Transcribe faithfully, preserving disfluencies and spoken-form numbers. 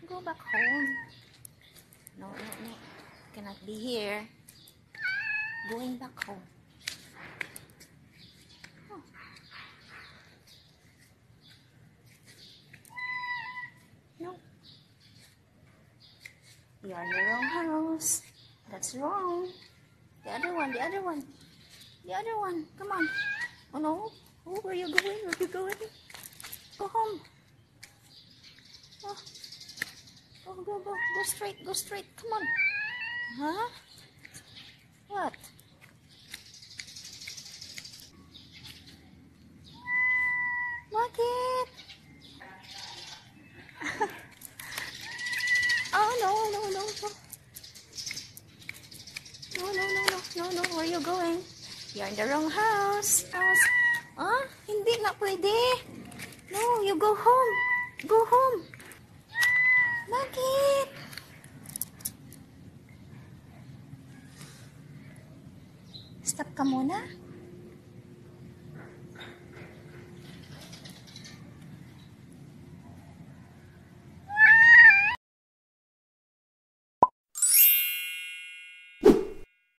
Go back home. No, no, no. Cannot be here. Going back home. Oh. No. You are in the wrong house. That's wrong. The other one, the other one. The other one. Come on. Oh no. Oh, where are you going? Where are you going? Go home. Oh. Go, go, go. Go straight. Go straight. Come on. Huh? What? Bakit? Oh, no, no, no, no. No, no, no, no, no, no. Where are you going? You're in the wrong house. House. Huh? Hindi na pwede. No, you go home. Go home. Bakit? Stop ka muna.